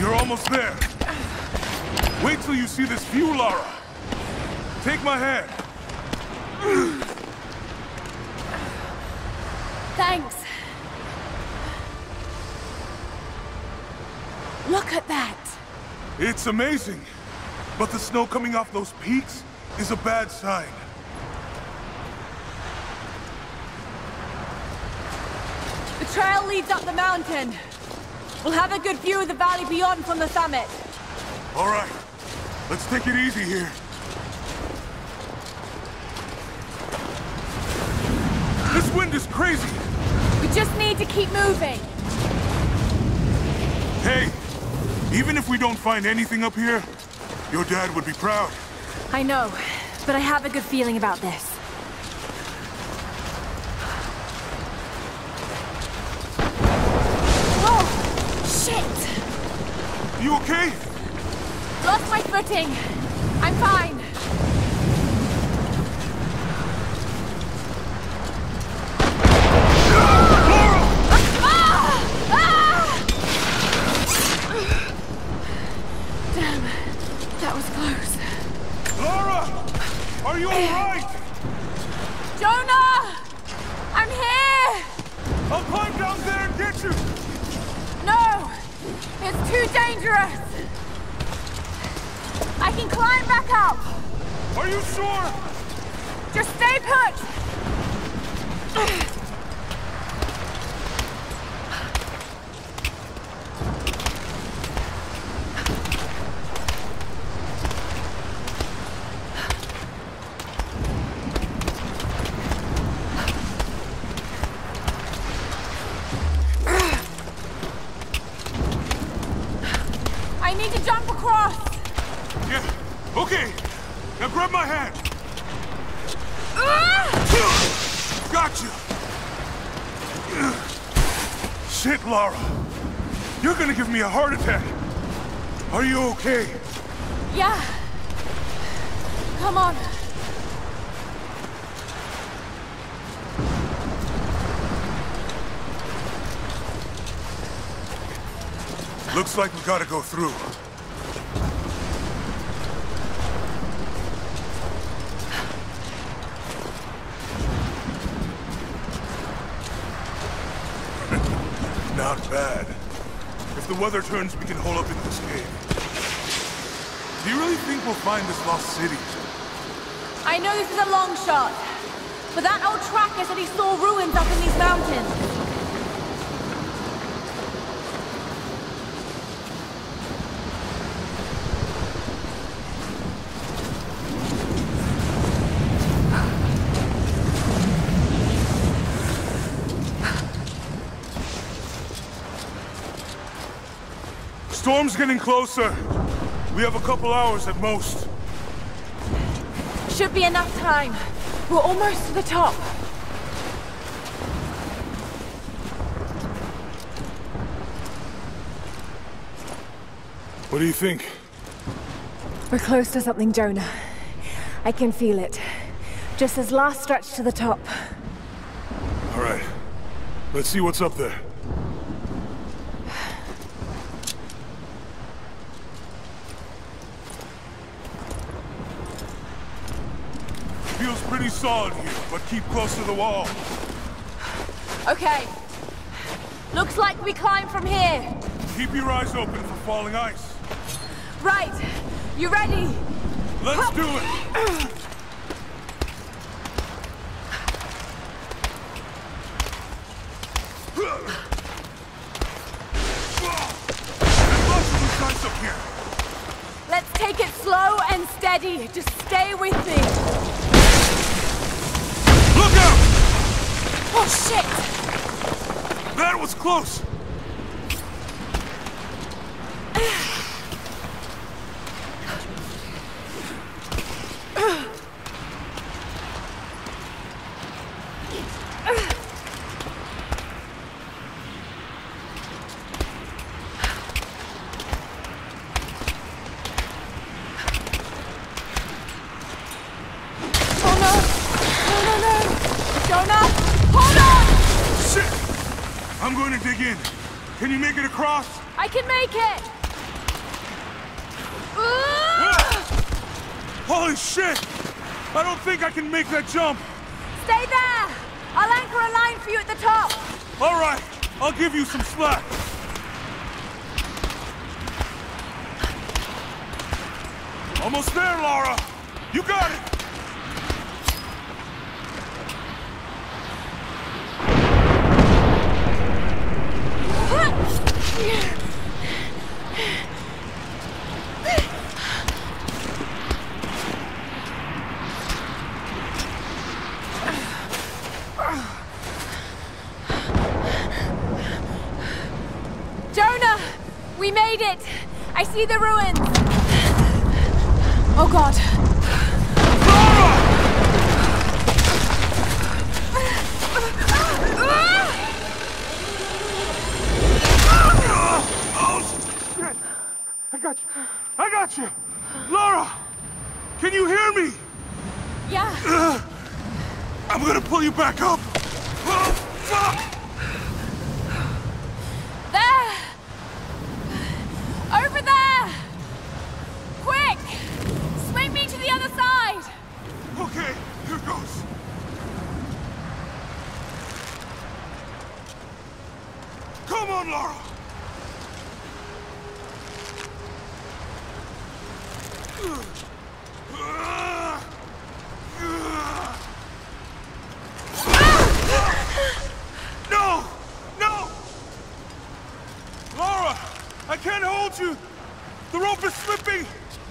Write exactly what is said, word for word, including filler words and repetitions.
You're almost there. Wait till you see this view, Lara. Take my hand. Thanks. Look at that. It's amazing. But the snow coming off those peaks is a bad sign. The trail leads up the mountain. We'll have a good view of the valley beyond from the summit. All right. Let's take it easy here. This wind is crazy. We just need to keep moving. Hey, even if we don't find anything up here, your dad would be proud. I know, but I have a good feeling about this. Whoa! Shit! You okay? Lost my footing. I'm fine. Are you alright? Jonah! I'm here! I'll climb down there and get you! No! It's too dangerous! I can climb back up! Are you sure? Just stay put! I need to jump across! Yeah, okay. Now grab my hand. Ah! Gotcha! Shit, Lara. You're gonna give me a heart attack. Are you okay? Yeah. Come on. Looks like we gotta go through. Not bad. If the weather turns, we can hole up in this cave. Do you really think we'll find this lost city? I know this is a long shot, but that old tracker said he saw ruins up in these mountains. Storm's getting closer. We have a couple hours at most. Should be enough time. We're almost to the top. What do you think? We're close to something, Jonah. I can feel it. Just this last stretch to the top. All right. Let's see what's up there. Feels pretty solid here, but keep close to the wall. Okay. Looks like we climb from here. Keep your eyes open for falling ice. Right. You ready? Let's do it! There's lots of loose ice up here. Let's take it slow and steady. Just stay with me. Look out! Oh, shit! That was close! Can you make it across? I can make it! Holy shit! I don't think I can make that jump! Stay there! I'll anchor a line for you at the top! Alright, I'll give you some slack. Almost there, Lara! You got it! Jonah! We made it! I see the ruins! Oh god! Oh, shit! I got you! I got you! Lara! Can you hear me? Yeah! Uh, I'm gonna pull you back up! Oh, fuck! There! Over there! Quick! Swing me to the other side! Okay, here goes. Come on, Lara! No! No! Lara! I can't hold you! The rope is slipping!